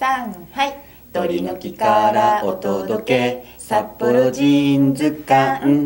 3、はい。鳥の木からお届け、札幌ジーンズ館。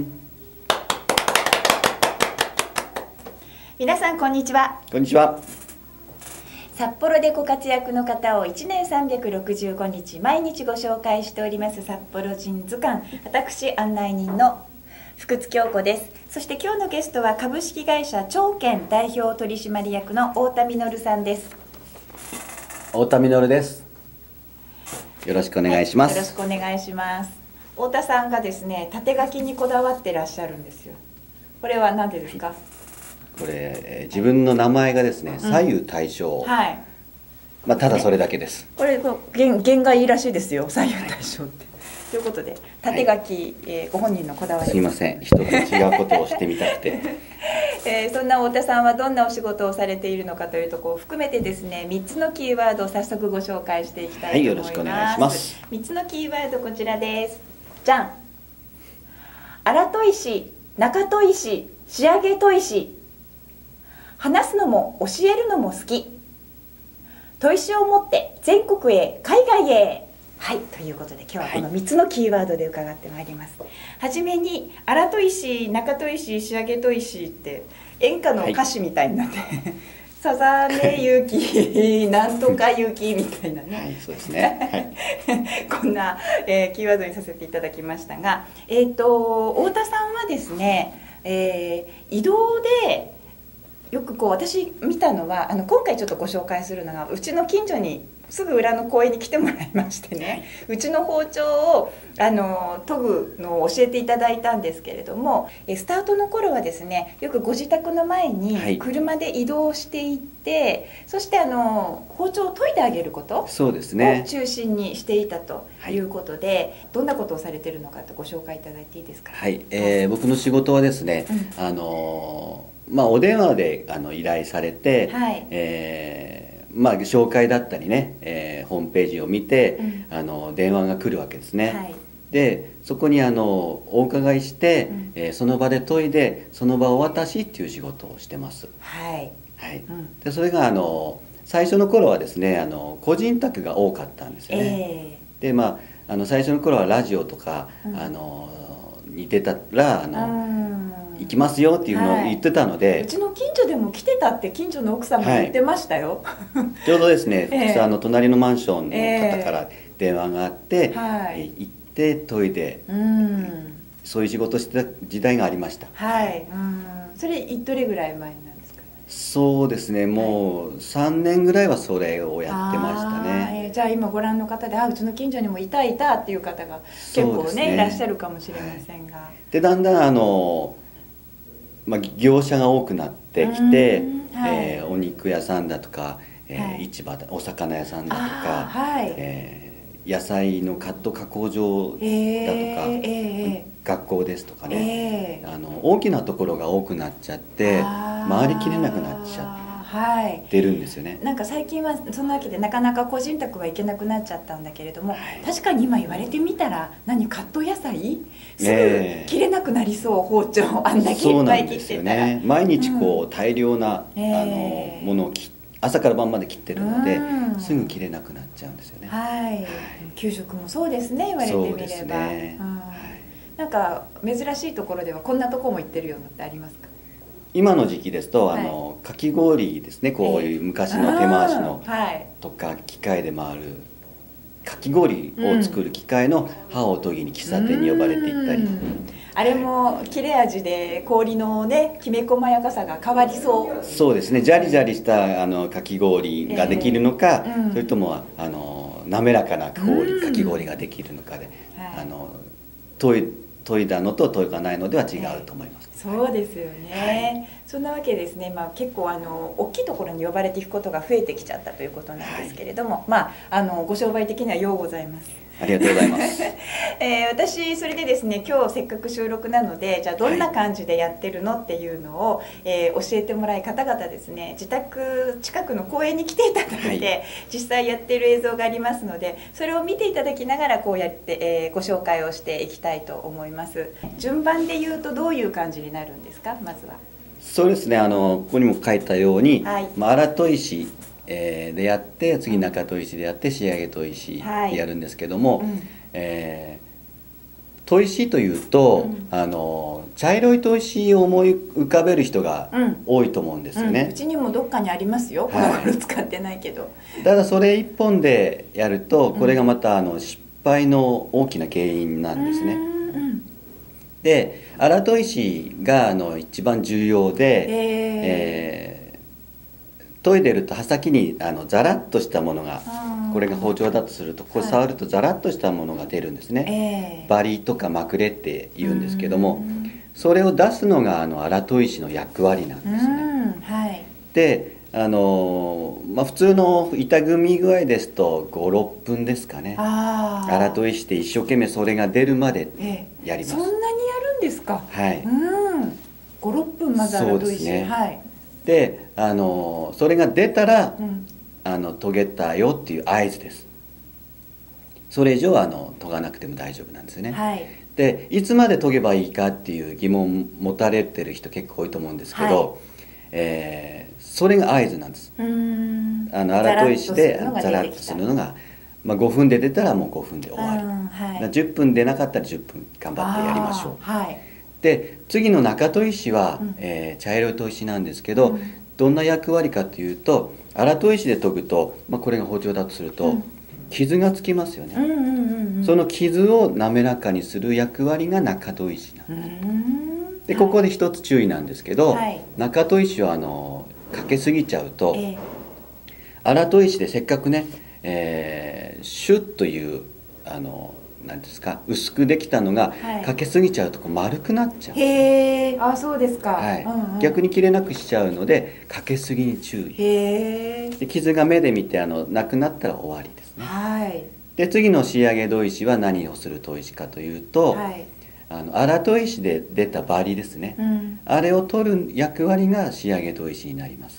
皆さんこんにちは。 こんにちは。 札幌でご活躍の方を1年365日毎日ご紹介しております札幌ジーンズ館。私案内人の福津京子です。そして今日のゲストは株式会社長健代表取締役の太田実さんです。 太田実です。よろしくお願いします。 よろしくお願いします。太田さんがですね、縦書きにこだわってらっしゃるんですよ。これは何でですか？ これ、自分の名前がですね、左右対称。 はい。 まあただそれだけです。 これ弦がいいらしいですよ。左右対称って。ということで縦書き、ご本人のこだわり。 すいません。一つ違うことをしてみたくて。 そんな太田さんはどんなお仕事をされているのかというところを含めてですね、3つのキーワードを早速ご紹介していきたいと思います。 はい、よろしくお願いします。 3つのキーワードこちらです。じゃん。荒砥石、中砥石、仕上げ砥石。話すのも教えるのも好き。砥石を持って全国へ海外へ。はい、ということで今日はこの3つのキーワードで伺ってまいります。はじめに荒砥石、中砥石、仕上げ砥石って演歌の歌詞みたいになって、さざねゆきなんとかゆきみたいなね、 はい、そうですね、 はい、こんな、キーワードにさせていただきましたが、太田さんはですね、移動でよく私見たのは今回ちょっとご紹介するのがうちの近所にすぐ裏の公園に来てもらいましてね、うちの包丁を研ぐのを教えていただいたんですけれども、スタートの頃はですね、よくご自宅の前に車で移動していって、そして包丁を研いであげることを中心にしていたということで、どんなことをされているのかとご紹介いただいていいですか？ はい、僕の仕事はですね、お電話で依頼されて、はい、紹介だったりね、ホームページを見て、電話が来るわけですね。はい、でそこにお伺いして、その場で研いでその場お渡しっていう仕事をしてます。はいはい、でそれが最初の頃はですね個人宅が多かったんですよね。で最初の頃はラジオとか、に出たら行きますよっていうのを言ってたので、 うちの近所でも来てたって近所の奥さんも言ってましたよ。 ちょうどですね、隣のマンションの方から電話があって、行って研いで、そういう仕事をしてた時代がありました。はい、 それどれぐらい前なんですか？ そうですね、もう3年ぐらいはそれをやってましたね。 じゃあ今ご覧の方でうちの近所にもいたっていう方が結構ねいらっしゃるかもしれませんが、 でだんだん業者が多くなってきて、お肉屋さんだとか、市場お魚屋さんだとか、野菜のカット加工場だとか、学校ですとかね、大きなところが多くなっちゃって回りきれなくなっちゃってるんですよね。 なんか最近はそんなわけでなかなか個人宅は行けなくなっちゃったんだけれども、確かに今言われてみたらカット野菜すぐ切れなくなりそう、包丁あんだけいっぱい切ってたら、 毎日大量なものを朝から晩まで切ってるので、すぐ切れなくなっちゃうんですよね。 給食もそうですね、言われてみれば。なんか珍しいところではこんなとこも行ってるようなってありますか？ 今の時期ですとかき氷ですね、こういう昔の手回しのとか機械で回るかき氷を作る機械の刃を研ぎに喫茶店に呼ばれていったり、 あれも切れ味で氷のねきめ細やかさが変わりそう。そうですね、ジャリジャリしたかき氷ができるのか、それとも滑らかなかき氷ができるのかで、研いだのと研がないのでは違うと思います。 そうですよね。そんなわけですね。結構大きいところに呼ばれていくことが増えてきちゃったということなんですけれども、ご商売的にはようございます。 ありがとうございます。 私それでですね、今日せっかく収録なので、じゃあどんな感じでやってるのっていうのを、教えてもらい、方々ですね、自宅近くの公園に来ていただいて、実際やっている映像がありますので、それを見ていただきながらこうやって、ご紹介をしていきたいと思います。順番で言うとどういう感じになるんですか？まずは。 そうですね、ここにも書いたように、荒砥石でやって次中砥石でやって仕上げ砥石でやるんですけども、砥石というと、茶色い砥石を思い浮かべる人が多いと思うんですよね。 うちにもどっかにありますよ、この頃使ってないけど。 ただそれ一本でやるとこれがまた失敗の大きな原因なんですね。で荒砥石が一番重要で、研いでると刃先にザラッとしたものが、これが包丁だとするとこう触るとザラッとしたものが出るんですね。バリとかまくれって言うんですけども、それを出すのが荒砥石の役割なんですね。で普通の板組み具合ですと56分ですかね。荒砥石で一生懸命それが出るまでやります。 そんなにやるんですか。 はい。 56分まず荒砥石。 でそれが出たら、研げたよっていう合図です。それ以上は研がなくても大丈夫なんですね。でいつまで研げばいいかっていう疑問持たれてる人結構多いと思うんですけど、それが合図なんです。荒砥石でザラッとするのが、5分で出たらもう5分で終わり、10分出なかったら10分頑張ってやりましょう。で次の中砥石は、茶色い砥石なんですけど、どんな役割かというと荒砥石で研ぐと、これが包丁だとすると、傷がつきますよね。その傷を滑らかにする役割が中砥石なんです。でここで一つ注意なんですけど、中砥石はかけすぎちゃうと、荒砥石でせっかくね、シュッという何ですか、薄くできたのが、かけすぎちゃうとこう丸くなっちゃう。 へえ、そうですか。 逆に切れなくしちゃうのでかけすぎに注意。で傷が目で見てなくなったら終わりですね。で次の仕上げ砥石は何をする砥石かというと、荒砥石で出たバリですね、あれを取る役割が仕上げ砥石になります。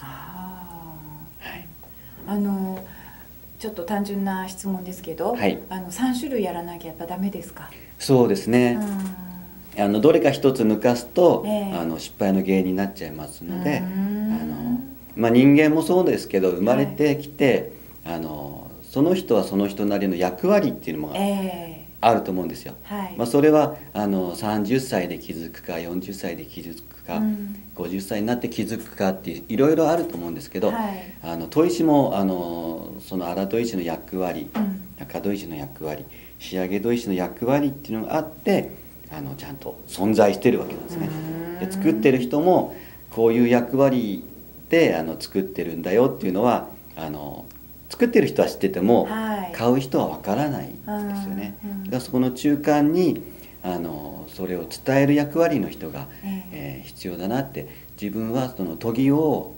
ちょっと単純な質問ですけど、3種類やらなきゃやっぱダメですか？ そうですね。どれか一つ抜かすと、失敗の原因になっちゃいますので、人間もそうですけど生まれてきて、その人はその人なりの役割っていうのがあると思うんですよ。それは30歳で気づくか40歳で気づくか、50歳になって気づくかっていろいろあると思うんですけど、砥石もその荒砥石の役割、中砥石の役割、仕上げ砥石の役割っていうのがあってちゃんと存在してるわけなんですね。で作ってる人もこういう役割で作ってるんだよっていうのは作ってる人は知ってても、買う人はわからないんですよね。だからそこの中間にそれを伝える役割の人が、必要だなって。自分はその研ぎを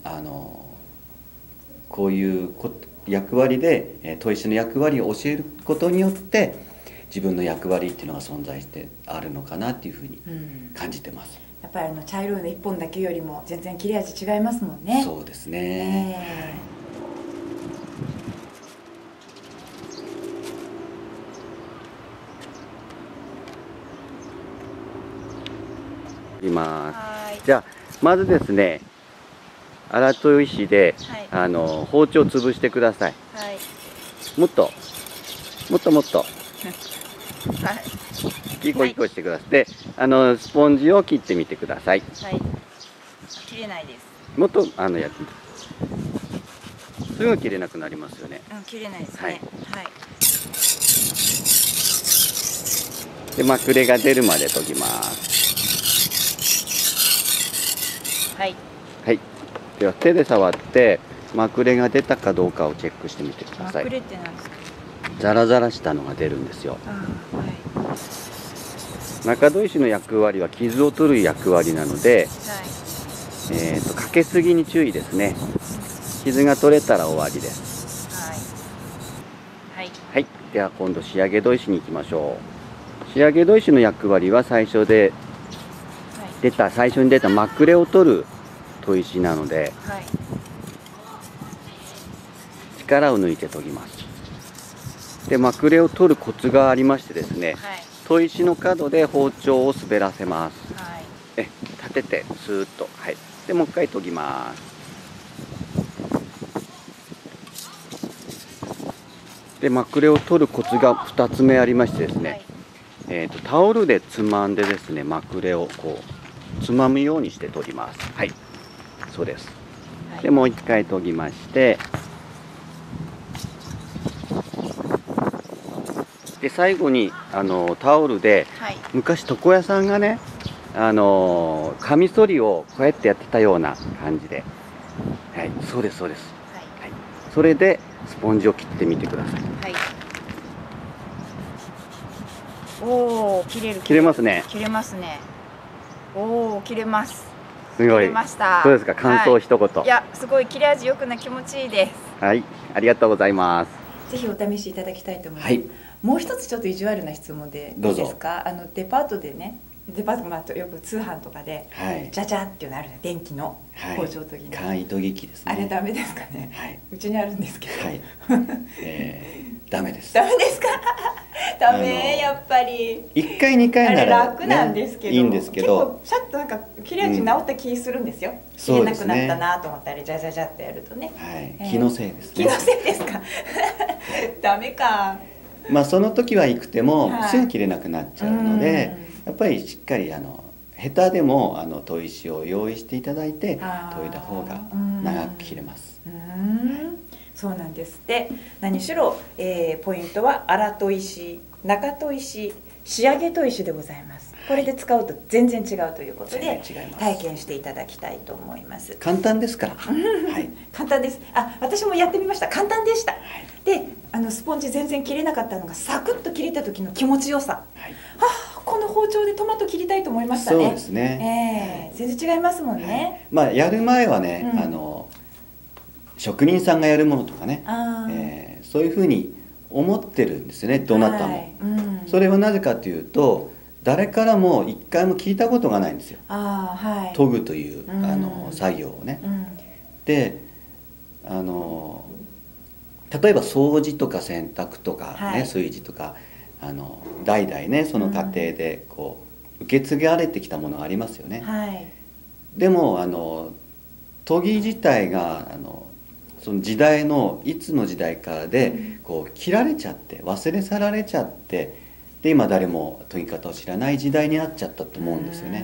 こういう役割で砥石の役割を教えることによって自分の役割っていうのが存在してあるのかなっていうふうに感じてます。 やっぱり茶色いの一本だけよりも全然切れ味違いますもんね。 そうですね。じゃあまずですね、荒砥石で、包丁を潰してください。もっともっともっとギコギコしてください。でスポンジを切ってみてください。 切れないです。 もっとやってすぐ切れなくなりますよね。 切れないですね。 でまくれが出るまで研ぎます。では手で触ってまくれが出たかどうかをチェックしてみてください。 まくれって何ですか？ ザラザラしたのが出るんですよ。中砥石の役割は傷を取る役割なので、かけすぎに注意ですね。傷が取れたら終わりです。では今度仕上げ砥石に行きましょう。仕上げ砥石の役割は最初に出たまくれを取る砥石なので、力を抜いて研ぎます。でまくれを取るコツがありましてですね、砥石の角で包丁を滑らせます。立ててスーッと、でもう一回研ぎます。 でマクレを取るコツが2つ目ありましてですね、タオルでつまんでですね、マクレをこうつまむようにして取ります。はい、そうです。でもう一回研ぎまして、で最後にタオルで、昔床屋さんがねカミソリをこうやってやってたような感じで、はい、そうですそうです、はい、それでスポンジを切ってみてください。はい、 おお、切れる。 切れますね。 切れますね。おお、切れます。 すごい。 切れました。 どうですか、感想一言。 いや、すごい切れ味よくな気持ちいいです。 はい、ありがとうございます。 ぜひお試しいただきたいと思います。はい、もう一つちょっと意地悪な質問でいいですか。デパートでね、デパートもよく通販とかで、ジャジャっていうのあるじゃん、電気の包丁研ぎの簡易研ぎ器ですね。 あれダメですかね。はい、うちにあるんですけど。はい、 ダメです。 ダメですか。ダメ、やっぱり。 1回2回なら楽なんですけど、 いいんですけど、 結構シャッとなんか切れ味治った気するんですよ。切れなくなったなと思ったらジャジャジャってやるとね。 はい、気のせいですね。 気のせいですか。ダメか。 まあその時は行くてもすぐ切れなくなっちゃうので、やっぱりしっかりヘタでも砥石を用意していただいて研いだ方が長く切れます。 そうなんですって。何しろ、ポイントは荒砥石、中砥石、仕上げ砥石でございます。これで使うと全然違うということで体験していただきたいと思います。 簡単ですから。 はい、簡単です。私もやってみました。簡単でした。はい、でスポンジ全然切れなかったのがサクッと切れた時の気持ちよさ。はい、この包丁でトマト切りたいと思いましたね。 そうですね。 全然違いますもんね。 まあやる前はね、職人さんがやるものとかね、そういうふうに思ってるんですよね、どなたも。それはなぜかというと、誰からも一回も聞いたことがないんですよ。研ぐという作業をね。で例えば掃除とか洗濯とかね、炊事とか代々ねその家庭でこう受け継がれてきたものがありますよね。でも研ぎ自体がその時代のいつの時代からでこう切られちゃって忘れ去られちゃって、で今誰も研ぎ方を知らない時代になっちゃったと思うんですよね。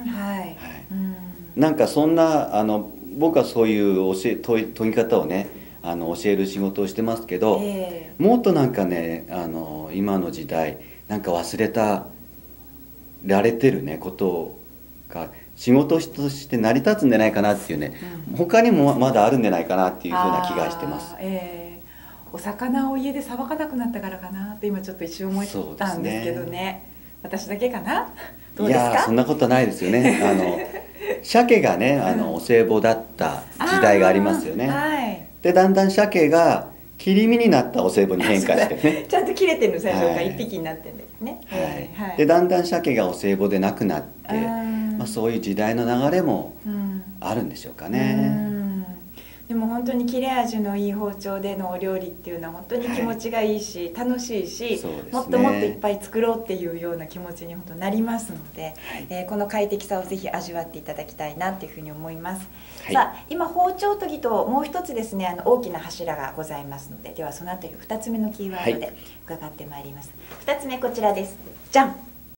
なんかそんな僕はそういう研ぎ方をね教える仕事をしてますけど、もっとなんかね今の時代なんか忘れられてるねことが仕事として成り立つんじゃないかなっていうね、他にもまだあるんじゃないかなっていうふうな気がしてます。 お魚を家でさばかなくなったからかなって今ちょっと一瞬思ったんですけどね。私だけかな。どうですか。 いやそんなことないですよね。鮭がねお歳暮だった時代がありますよね。でだんだん鮭が切り身になったお歳暮に変化してね。 ちゃんと切れてるの最初が一匹になってるんですね。 でだんだん鮭がお歳暮でなくなって、そういう時代の流れもあるんでしょうかね。 でも本当に切れ味のいい包丁でのお料理っていうのは本当に気持ちがいいし、楽しいし、もっともっといっぱい作ろうっていうような気持ちに本当なりますので、この快適さをぜひ味わっていただきたいなっていうふうに思います。さあ今包丁研ぎともう一つですね大きな柱がございますので、ではそのあたり2つ目のキーワードで伺ってまいります。2つ目こちらです。じゃん。